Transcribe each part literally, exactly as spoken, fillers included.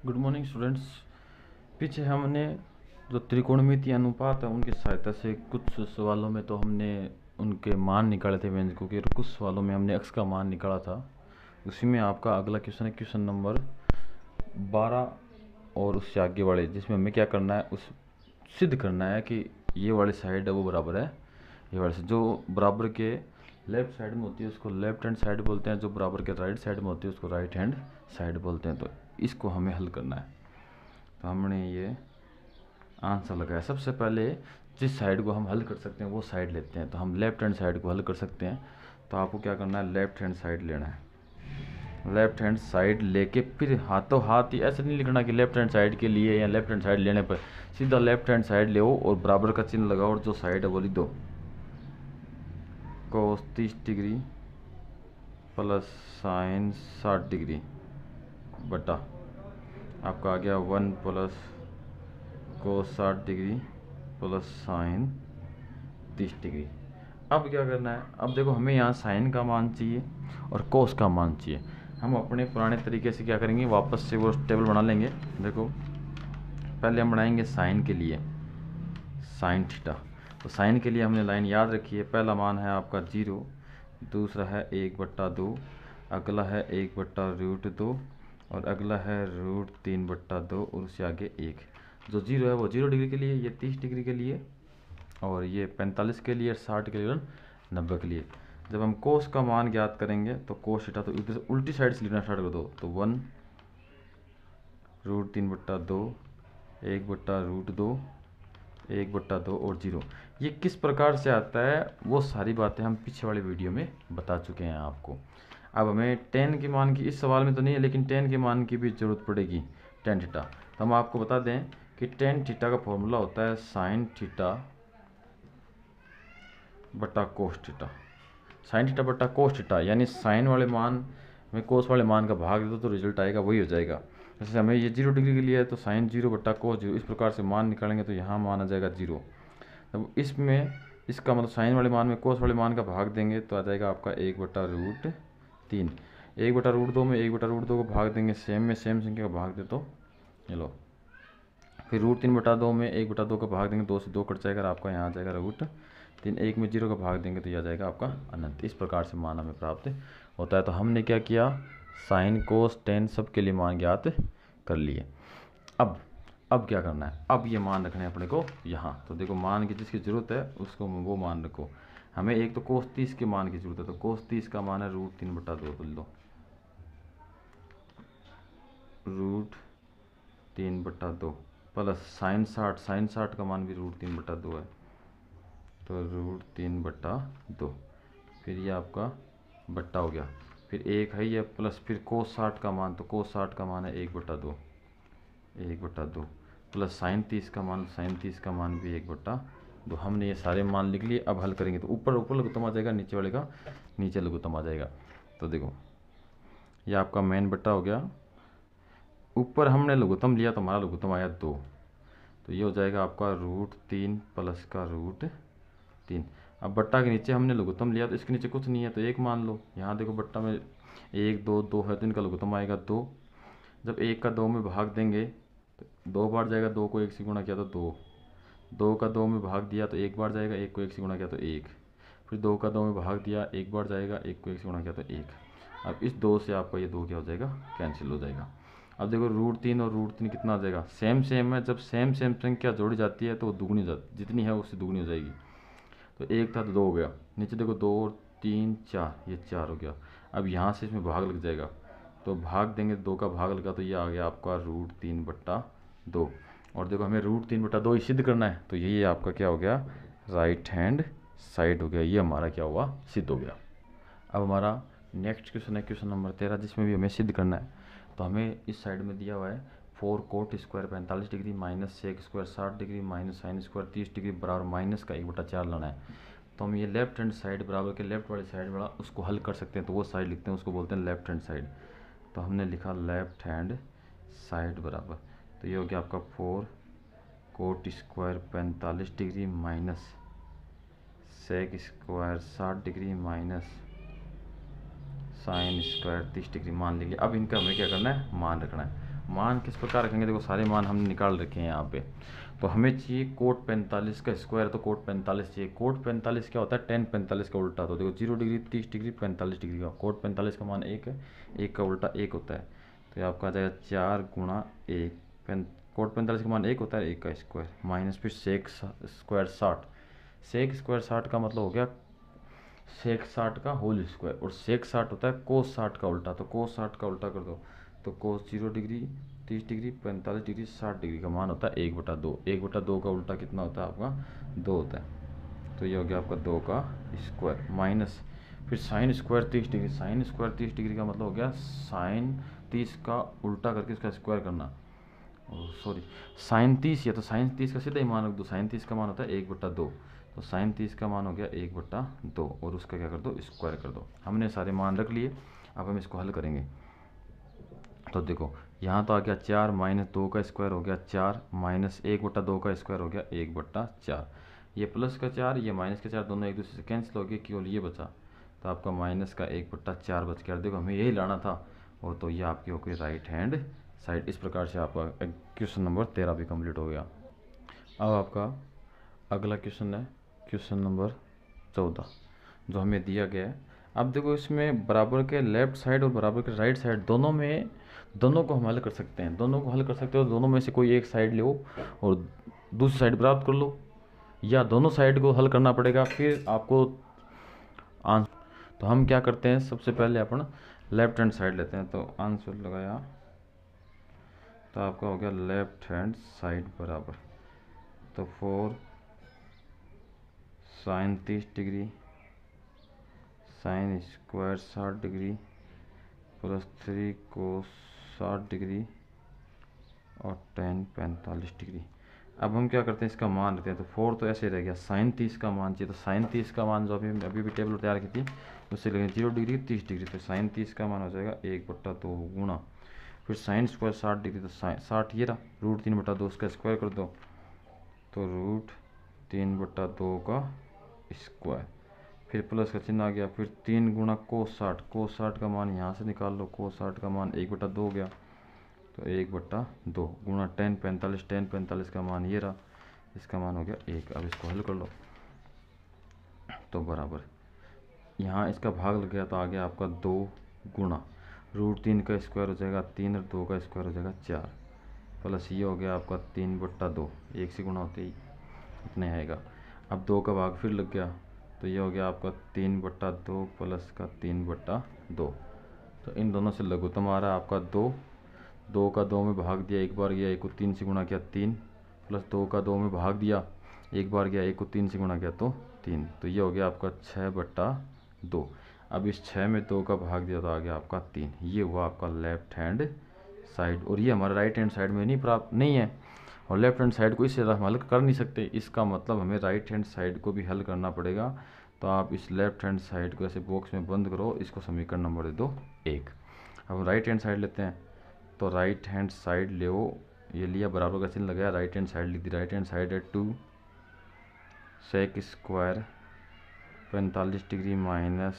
Good morning students. पीछे हमने जो त्रिकोणमितीय अनुपात है उनकी सहायता से कुछ सवालों में तो हमने उनके मान निकाले थे व्यंजकों के, और कुछ सवालों में हमने x का मान निकाला था। उसी में आपका अगला क्वेश्चन है क्वेश्चन नंबर बारह और उससे आगे वाले, जिसमें हमें क्या करना है, उस सिद्ध करना है कि ये वाली साइड है वो बराबर है ये वाले से। जो बराबर के लेफ्ट साइड में होती है उसको लेफ्ट हैंड साइड बोलते हैं, जो बराबर के राइट साइड में होती है उसको राइट हैंड साइड बोलते हैं। तो इसको हमें हल करना है। तो हमने ये आंसर लगाया। सबसे पहले जिस साइड को हम हल कर सकते हैं वो साइड लेते हैं। तो हम लेफ्ट हैंड साइड को हल कर सकते हैं। तो आपको क्या करना है, लेफ्ट हैंड साइड लेना है। लेफ्ट हैंड साइड लेके फिर हाथों हाथ ही ऐसे नहीं लिखना कि लेफ्ट हैंड साइड के लिए या लेफ्ट हैंड साइड लेने पर, सीधा लेफ्ट हैंड साइड ले और बराबर का चिन्ह लगाओ और जो साइड है वो लिख दो, कोस तीस डिग्री प्लस साइन साठ डिग्री बटा आपका आ गया वन प्लस कोस साठ डिग्री प्लस साइन तीस डिग्री। अब क्या करना है, अब देखो हमें यहाँ साइन का मान चाहिए और कोस का मान चाहिए। हम अपने पुराने तरीके से क्या करेंगे, वापस से वो टेबल बना लेंगे। देखो पहले हम बनाएंगे साइन के लिए साइन थीटा। तो साइन के लिए हमने लाइन याद रखी है। पहला मान है आपका जीरो, दूसरा है एक बट्टा दो, अगला है एक बट्टा रूट दो, और अगला है रूट तीन बट्टा दो, और उससे आगे एक। जो जीरो है वो जीरो डिग्री के लिए, ये तीस डिग्री के लिए, और ये पैंतालीस के लिए, साठ के लिए, नब्बे के लिए। जब हम कोस का मान ज्ञात करेंगे तो कोस थीटा, तो इधर से उल्टी साइड से लिखना स्टार्ट कर दो। तो वन रूट तीन बट्टा दो, एक बट्टा रूट दो, एक बट्टा दो और जीरो। ये किस प्रकार से आता है वो सारी बातें हम पीछे वाले वीडियो में बता चुके हैं आपको। अब हमें टेन के मान की इस सवाल में तो नहीं है, लेकिन टेन के मान की भी ज़रूरत पड़ेगी, टेन थीटा। तो हम आपको बता दें कि टेन थीटा का फॉर्मूला होता है साइन थीटा बटा कोस थीटा। साइन थीटा बटा कोस थीटा, यानी साइन वाले मान में कोस वाले मान का भाग दे दो तो रिजल्ट आएगा वही हो जाएगा। जैसे हमें ये जीरो डिग्री के लिए है तो साइन जीरो बट्टा कोस जीरो, इस प्रकार से मान निकालेंगे तो यहाँ मान आ जाएगा जीरो। तब इसमें इसका मतलब साइन वाले मान में कोस वाले मान का भाग देंगे तो आ जाएगा आपका एक बटा रूट तीन। एक बटा रूट दो में एक बटा रूट दो को भाग देंगे, सेम में सेम संख्या का भाग दे तो ये लो। फिर रूट तीन बटा दो में एक बटा दो का भाग देंगे, दो से दो कट जाएगा और आपका यहाँ आ जाएगा रूट तीन। एक में जीरो का भाग देंगे तो यह आ जाएगा आपका अनंत। इस प्रकार से मान हमें प्राप्त होता है। तो हमने क्या किया, साइन कोस टेन सब के लिए मान ज्ञात कर लिए। अब अब क्या करना है, अब ये मान रखने हैं अपने को यहाँ। तो देखो मान की जिसकी ज़रूरत है उसको वो मान रखो। हमें एक तो कोस तीस के मान की ज़रूरत है, तो कोस तीस का मान है रूट तीन बटा दो, बोल दो रूट तीन बटा दो प्लस साइन साठ, साइन साठ का मान भी रूट तीन बटा दो है, तो रूट तीन बटा दो। फिर ये आपका बट्टा हो गया, फिर एक है ये प्लस, फिर कोस साठ का मान, तो कोस साठ का मान है एक बटा दो, एक बटा दो प्लस साइन तीस का मान, साइन तीस का मान भी एक बटा दो। हमने ये सारे मान लिख लिए। अब हल करेंगे तो ऊपर ऊपर लघुत्तम आ जाएगा, नीचे वाले का नीचे लघुत्तम आ जाएगा। तो देखो ये आपका मेन बट्टा हो गया, ऊपर हमने लघुत्तम लिया तो हमारा लघुत्तम आया दो, तो ये हो जाएगा आपका रूट तीन प्लस का रूट तीन। अब बट्टा के नीचे हमने लघुत्तम लिया तो इसके नीचे कुछ नहीं है तो एक मान लो। यहाँ देखो बट्टा में एक दो दो है तो इनका लघुत्तम आएगा दो। जब एक का दो में भाग देंगे तो दो बार जाएगा, दो को एक से गुणा किया तो दो, दो का दो में भाग दिया तो एक बार जाएगा, एक को एक से गुणा किया तो एक, फिर दो का दो में भाग दिया एक बार जाएगा, एक को एक से गुणा किया तो एक। अब इस दो से आपका ये दो क्या हो जाएगा, कैंसिल हो जाएगा। अब देखो रूट तीन और रूट तीन कितना आ जाएगा, सेम सेम है। जब सेम सेम संख्या जोड़ी जाती है तो वो दुगनी हो जाती, जितनी है उससे दुगनी हो जाएगी। तो एक था तो दो हो गया, नीचे देखो दो और तीन चार, ये चार हो गया। अब यहाँ से इसमें भाग लग जाएगा, तो भाग देंगे, दो का भाग लगा तो ये आ गया आपका रूट तीन बट्टा दो। और देखो हमें रूट तीन बट्टा दो ही सिद्ध करना है, तो यही आपका क्या हो गया, राइट हैंड साइड हो गया। ये हमारा क्या हुआ, सिद्ध हो गया। अब हमारा नेक्स्ट क्वेश्चन है क्वेश्चन नंबर तेरह, जिसमें भी हमें सिद्ध करना है। तो हमें इस साइड में दिया हुआ है फोर कोट स्क्वायर पैंतालीस डिग्री माइनस सेक स्क्वायर साठ डिग्री माइनस साइन स्क्वायर तीस डिग्री बराबर माइनस का एक बटा चार लाना है। तो हम ये लेफ्ट हैंड साइड बराबर के लेफ्ट वाली साइड वाला उसको हल कर सकते हैं, तो वो साइड लिखते हैं, उसको बोलते हैं लेफ्ट हैंड साइड। तो हमने लिखा लेफ्ट हैंड साइड बराबर, तो ये हो गया आपका फोर कोट स्क्वायर पैंतालीस डिग्री माइनस सेक स्क्वायर साठ डिग्री माइनस साइन स्क्वायर तीस डिग्री मान लीजिए। अब इनका हमें क्या करना है, मान रखना है। मान किस प्रकार रखेंगे, देखो सारे मान हमने निकाल रखे हैं यहाँ पे। तो हमें चाहिए कोट पैंतालीस का स्क्वायर, तो कोट पैंतालीस चाहिए। कोट पैंतालीस क्या होता है, टेन पैंतालीस का उल्टा। तो देखो जीरो डिग्री, तीस डिग्री, पैंतालीस डिग्री का कोट पैंतालीस का मान एक है, एक का उल्टा एक होता है। तो ये आपका आ जाएगा चार गुणा एक, पें कोट पैंतालीस का मान एक होता है, एक का स्क्वायर माइनस फिर सेक स्क्वायर साठ। सेक स्क्वायर साठ का मतलब हो गया सेक साठ का होल स्क्वायर, और सेक साठ होता है कोस साठ का उल्टा। तो कोस साठ का उल्टा कर दो, तो कोस जीरो डिग्री, तीस डिग्री, पैंतालीस डिग्री, साठ डिग्री का मान होता है एक बटा दो। एक बटा दो का उल्टा कितना होता है आपका, दो होता है। तो ये हो गया आपका दो का स्क्वायर माइनस फिर साइन स्क्वायर तीस डिग्री। साइन स्क्वायर तीस डिग्री का मतलब हो गया साइन तीस का उल्टा करके उसका स्क्वायर करना, सॉरी साइन तीस, या तो साइन तीस का सीधा ही मान रख दो। साइन तीस का मान होता है एक बट्टा दो, तो साइन तीस का मान हो गया एक बट्टा दो, और उसका क्या कर दो, स्क्वायर कर दो। हमने सारे मान रख लिए, अब हम इसको हल करेंगे। तो देखो यहाँ तो आ गया चार, माइनस दो का स्क्वायर हो गया चार, माइनस एक बट्टा दो का स्क्वायर हो गया एक बट्टा चार। ये प्लस का चार, ये माइनस का चार, दोनों एक दूसरे से कैंसिल हो गए, केवल ये बचा। तो आपका माइनस का एक बट्टा चार बच गया। देखो हमें यही लाना था, और तो ये आपकी हो गई राइट हैंड साइड। इस प्रकार से आपका क्वेश्चन नंबर तेरह भी कंप्लीट हो गया। अब आपका अगला क्वेश्चन है क्वेश्चन नंबर चौदह, जो हमें दिया गया है। अब देखो इसमें बराबर के लेफ्ट साइड और बराबर के राइट साइड दोनों में, दोनों को हम हल कर सकते हैं। दोनों को हल कर सकते हो, दोनों में से कोई एक साइड लो और दूसरी साइड प्राप्त कर लो, या दोनों साइड को हल करना पड़ेगा फिर आपको आंसर। तो हम क्या करते हैं, सबसे पहले अपन लेफ्ट हैंड साइड लेते हैं। तो आंसर लगाया, तो आपका हो गया लेफ्ट हैंड साइड बराबर, तो फोर साइन तीस डिग्री साइन स्क्वायर साठ डिग्री प्लस थ्री को साठ डिग्री और टेन पैंतालीस डिग्री। अब हम क्या करते हैं, इसका मान लेते हैं। तो फोर तो ऐसे रह गया, साइन तीस का मान चाहिए। तो साइन तीस का मान जो अभी अभी भी टेबल तैयार की थी उससे लेंगे जीरो डिग्री तीस डिग्री। तो साइन तीस का मान हो जाएगा एक बट्टा दो गुणा फिर साइन स्क्वायर साठ डिग्री। तो साइन साठ ये रहा, रूट तीन बटा दो उसका स्क्वायर कर दो, तो रूट तीन बटा दो का स्क्वायर, फिर प्लस का चिन्ह आ गया, फिर तीन गुणा कोस साठ। कोस साठ का मान यहाँ से निकाल लो, कोस साठ का मान एक बटा दो हो गया, तो एक बट्टा दो गुणा टेन पैंतालीस। टेन पैंतालीस का मान ये रहा, इसका मान हो गया एक। अब इसको हल कर लो, तो बराबर यहाँ इसका भाग लग गया, तो आ गया आपका दो गुणा रूट तीन का स्क्वायर हो जाएगा तीन, और दो का स्क्वायर हो जाएगा चार, प्लस ये हो गया आपका तीन बट्टा दो, एक से गुणा होते ही इतने आएगा। अब दो का भाग फिर लग गया, तो ये हो गया आपका तीन बट्टा दो प्लस का तीन बट्टा दो। तो इन दोनों से लघुत्तम आ रहा है आपका दो। दो का दो में भाग दिया, एक बार गया, एक को तीन से गुणा किया तीन, प्लस दो का दो में भाग दिया, एक बार गया, एक को तीन से गुणा किया तो तीन। तो ये हो गया आपका छः बट्टा दो। अब इस छः में दो का भाग दिया तो आ गया आपका तीन। ये हुआ आपका लेफ्ट हैंड साइड, और ये हमारा राइट हैंड साइड में नहीं प्राप्त नहीं है, और लेफ्ट हैंड साइड को इससे ज़्यादा हम हल कर नहीं सकते। इसका मतलब हमें राइट हैंड साइड को भी हल करना पड़ेगा। तो आप इस लेफ्ट हैंड साइड को ऐसे बॉक्स में बंद करो, इसको समीकरण नंबर दे दो एक। अब राइट हैंड साइड लेते हैं, तो राइट हैंड साइड ले, ये लिया, बराबर का चिन्ह लगाया, राइट हैंड साइड लिख दी। राइट हैंड साइड है टू सेक स्क्वायर पैंतालीस डिग्री माइनस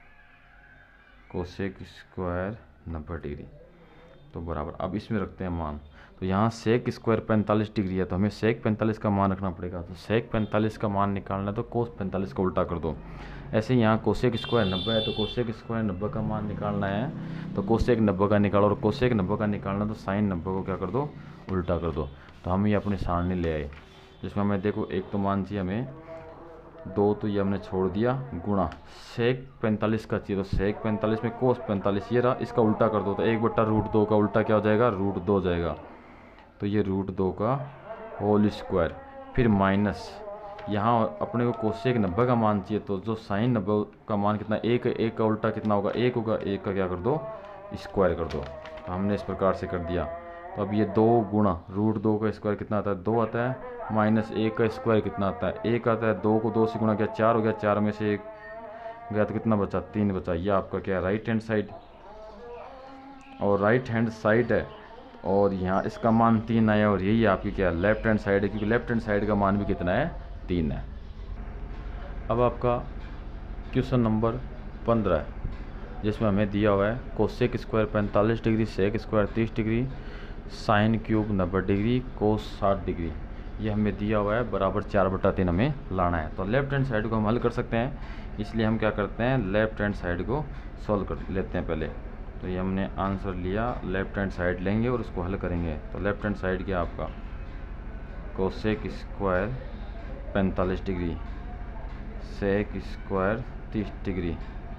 कोसेक स्क्वायर नब्बे डिग्री, तो बराबर। अब इसमें रखते हैं मान, तो यहाँ सेक स्क्वायर पैंतालीस डिग्री है, तो हमें सेक पैंतालीस का मान रखना पड़ेगा। तो सेक पैंतालीस का मान निकालना है, तो कोस पैंतालीस का उल्टा कर दो। ऐसे ही यहाँ कोसेक स्क्वायर नब्बे है, तो कोसेक स्क्वायर नब्बे का मान निकालना है, तो कोसेक नब्बे का निकालो, और कोसेक नब्बे का निकालना तो साइन नब्बे को क्या कर दो, उल्टा कर दो। तो हम ये अपनी सारणी ले आए, जिसमें हमें देखो एक तो मान चाहिए हमें दो, तो ये हमने छोड़ दिया, गुणा सेक पैंतालीस का चाहिए, तो सेक पैंतालीस में कोस पैंतालीस ये रहा, इसका उल्टा कर दो, तो एक बट्टा रूट दो का उल्टा क्या हो जाएगा, रूट दो जाएगा। तो ये रूट दो का होल स्क्वायर, फिर माइनस यहाँ अपने को कोसेक नब्बे का मान चाहिए, तो जो साइन नब्बे का मान कितना, एक, एक का उल्टा कितना होगा, एक होगा, एक का क्या कर दो, स्क्वायर कर दो। तो हमने इस प्रकार से कर दिया। तो अब ये दो गुणा रूट दो का स्क्वायर कितना आता है, दो आता है, माइनस एक का स्क्वायर कितना आता है, एक आता है, दो को दो से गुणा किया चार हो गया, चार में से एक गया तो कितना बचा, तीन बचा। ये आपका क्या है, राइट हैंड साइड, और राइट हैंड साइड है, और यहाँ इसका मान तीन आया, और यही आपकी क्या है, लेफ्ट हैंड साइड है, क्योंकि लेफ्ट हैंड साइड का मान भी कितना है, तीन है। अब आपका क्वेश्चन नंबर पंद्रह है, जिसमें हमें दिया हुआ है कोसेक स्क्वायर पैंतालीस डिग्री सेक स्क्वायर तीस डिग्री साइन क्यूब नब्बे डिग्री कोस साठ डिग्री, ये हमें दिया हुआ है बराबर चार बटा तीन हमें लाना है। तो लेफ्ट हैंड साइड को हम हल कर सकते हैं, इसलिए हम क्या करते हैं लेफ्ट हैंड साइड को सॉल्व कर लेते हैं पहले। तो ये हमने आंसर लिया, लेफ्ट हैंड साइड लेंगे और उसको हल करेंगे। तो लेफ्ट हैंड साइड क्या आपका कोसेक स्क्वायर पैंतालीस डिग्री, सेक स्क्वायर तीस डिग्री,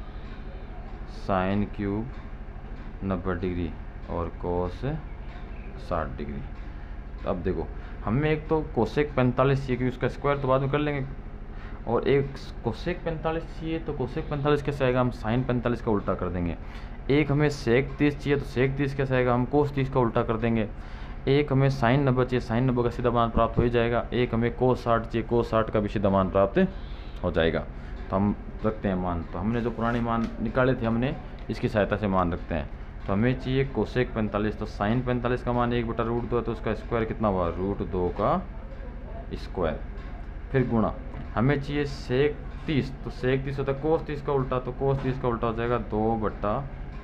साइन क्यूब नब्बे डिग्री और कोस साठ डिग्री। तो अब देखो हमें एक तो कोसेक पैंतालीस चाहिए क्योंकि उसका स्क्वायर तो बाद में कर लेंगे, और एक कोसेक पैंतालीस चाहिए तो कोसेक पैंतालीस कैसे आएगा, हम साइन पैंतालीस का उल्टा कर देंगे। एक हमें सेक तीस चाहिए तो सेक तीस कैसे आएगा, हम कोस तीस का उल्टा कर देंगे। एक हमें साइन नब्बे चाहिए, साइन नब्बे का सीधा मान प्राप्त हो ही जाएगा। एक हमें कोस साठ चाहिए, कोस साठ का भी सीधा मान प्राप्त हो जाएगा। तो हम रखते हैं मान, तो हमने जो पुराने मान निकाले थे हमने इसकी सहायता से मान रखते हैं। तो हमें चाहिए कोसेक पैंतालीस, तो साइन पैंतालीस का मान एक बटा रूट दो है, तो उसका स्क्वायर कितना हुआ रूट दो का स्क्वायर। फिर गुणा हमें चाहिए सेक तीस, तो सेक तीस होता है कोस तीस का उल्टा, तो कोस तीस का उल्टा हो जाएगा दो बटा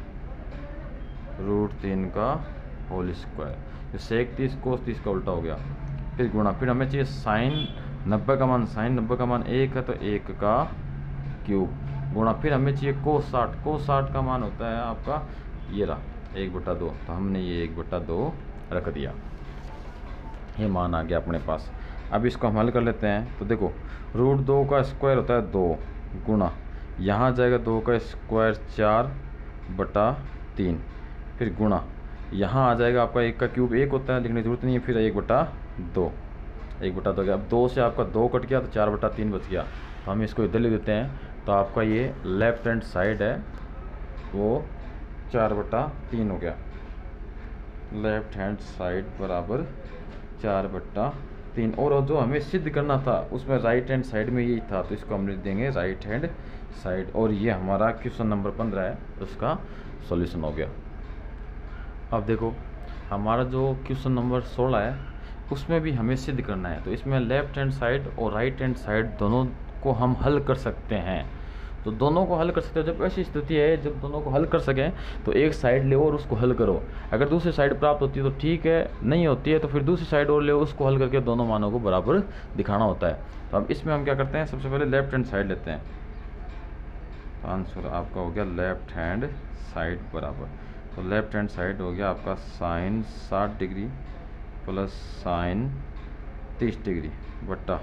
रूट तीन का होल स्क्वायर। तो सेक तीस कोस तीस का उल्टा हो गया। फिर गुणा, फिर हमें चाहिए साइन नब्बे का मान, साइन नब्बे का मान एक है तो एक का क्यूब गुणा, फिर हमें चाहिए कोस साठ, कोस साठ का मान होता है आपका ये रहा एक बटा दो, तो हमने ये एक बटा दो रख दिया, ये मान आ गया अपने पास। अब इसको हम हल कर लेते हैं। तो देखो रूट दो का स्क्वायर होता है दो गुणा, यहाँ जाएगा दो का स्क्वायर चार बटा तीन, फिर गुणा यहाँ आ जाएगा आपका एक का क्यूब एक होता है, लिखने की जरूरत नहीं है, फिर एक बटा दो, एक बटा दो गया। अब दो से आपका दो कट गया तो चार बटा तीन बच गया, तो हम इसको इधर लिख देते हैं। तो आपका ये लेफ्ट हैंड साइड है वो चार बटा तीन हो गया, लेफ्ट हैंड साइड बराबर चार बटा तीन। और जो हमें सिद्ध करना था उसमें राइट हैंड साइड में यही था, तो इसको हम लिख देंगे राइट हैंड साइड। और ये हमारा क्वेश्चन नंबर पंद्रह है, उसका सॉल्यूशन हो गया। अब देखो हमारा जो क्वेश्चन नंबर सोलह है उसमें भी हमें सिद्ध करना है, तो इसमें लेफ्ट हैंड साइड और राइट हैंड साइड दोनों को हम हल कर सकते हैं। तो दोनों को हल कर सकते हो, जब ऐसी स्थिति है जब दोनों को हल कर सकें तो एक साइड ले और उसको हल करो। अगर दूसरी साइड प्राप्त होती है तो ठीक है, नहीं होती है तो फिर दूसरी साइड और ले उसको हल करके दोनों मानों को बराबर दिखाना होता है। तो अब इसमें हम क्या करते हैं, सबसे पहले लेफ्ट हैंड साइड लेते हैं। तो आंसर आपका हो गया लेफ्ट हैंड साइड बराबर, तो लेफ्ट हैंड साइड हो गया आपका साइन साठ डिग्री प्लस साइन तीस डिग्री बट्टा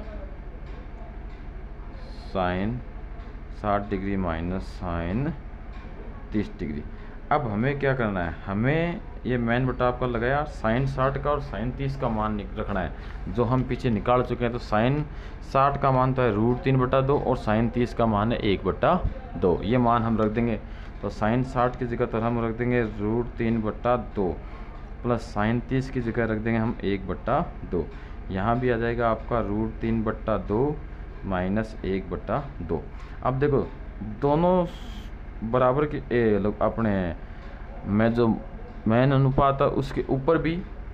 साइन साठ डिग्री माइनस साइन तीस डिग्री। अब हमें क्या करना है, हमें ये मैन बटा आपका लगाया साइन साठ का और साइन तीस का मान रखना है जो हम पीछे निकाल चुके हैं। तो साइन साठ का मान तो है रूट तीन बटा दो और साइन तीस का मान है एक बटा दो, ये मान हम रख देंगे। तो साइन साठ की जगह पर हम रख देंगे रूट तीन बटा दो प्लस साइन तीस की जगह रख देंगे हम एक बट्टा दो। यहाँ भी आ जाएगा आपका रूट तीन बट्टा दो माइनस एक बट्टा दो। अब देखो दोनों बराबर के ए, लोग अपने मैं जो मैन अनुपात है उसके ऊपर भी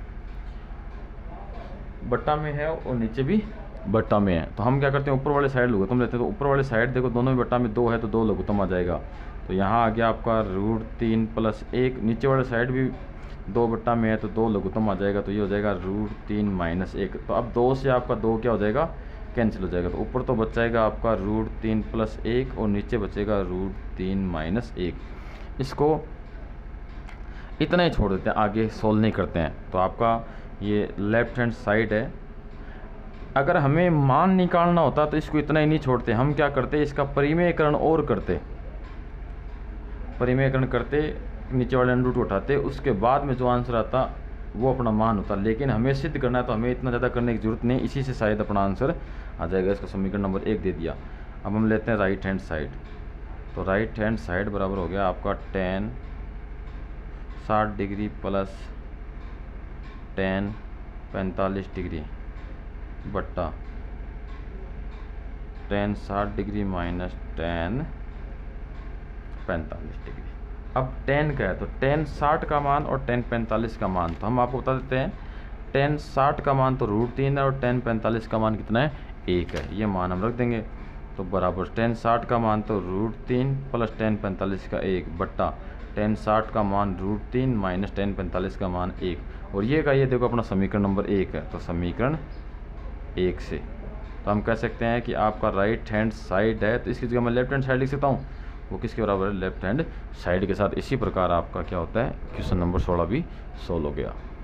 बट्टा में है और नीचे भी बट्टा में है। तो हम क्या करते हैं ऊपर वाले साइड लघुत्तम लेते हैं। तो ऊपर वाले साइड देखो दोनों में बट्टा में दो है तो दो लघुत्तम आ जाएगा। तो यहाँ आ गया आपका रूट तीन प्लस एक, नीचे वाले साइड भी दो बट्टा में है तो दो लघुत्तम आ जाएगा। तो ये हो जाएगा रूट तीन माइनस एक। तो अब दो से आपका दो क्या हो जाएगा, कैंसिल हो जाएगा। तो ऊपर तो बच जाएगा आपका रूट तीन प्लस एक और नीचे बचेगा रूट तीन माइनस एक। इसको इतना ही छोड़ देते हैं, आगे सोल्व नहीं करते हैं। तो आपका ये लेफ्ट हैंड साइड है। अगर हमें मान निकालना होता तो इसको इतना ही नहीं छोड़ते, हम क्या करते इसका परिमेयकरण और करते, परिमेयकरण करते नीचे वाले अंडर रूट उठाते, उसके बाद में जो आंसर आता वो अपना मान होता। लेकिन हमें सिद्ध करना है तो हमें इतना ज़्यादा करने की जरूरत नहीं, इसी से शायद अपना आंसर आ जाएगा। इसका समीकरण नंबर एक दे दिया। अब हम लेते हैं राइट हैंड साइड। तो राइट हैंड साइड बराबर हो गया आपका टेन साठ डिग्री प्लस टेन पैंतालीस डिग्री बट्टा टेन साठ डिग्री माइनस टेन पैंतालीस डिग्री। अब टेन का है तो टेन साठ का मान और टेन पैंतालीस का मान तो हम आपको बता देते हैं। टेन साठ का मान तो रूट तीन है और टेन पैंतालीस का मान कितना है, एक है। ये मान हम रख देंगे। तो बराबर टेन साठ का मान तो रूट तीन प्लस टेन पैंतालीस का एक बट्टा टेन साठ का मान रूट तीन माइनस टेन पैंतालीस का मान एक। और ये का ये देखो अपना समीकरण नंबर एक है, तो समीकरण एक से तो हम कह सकते हैं कि आपका राइट हैंड साइड है तो इसकी जगह मैं लेफ्ट हैंड साइड लिख सकता हूँ, वो किसके बराबर है, लेफ्ट हैंड साइड के साथ। इसी प्रकार आपका क्या होता है क्वेश्चन नंबर सोलह भी सोल्व हो गया।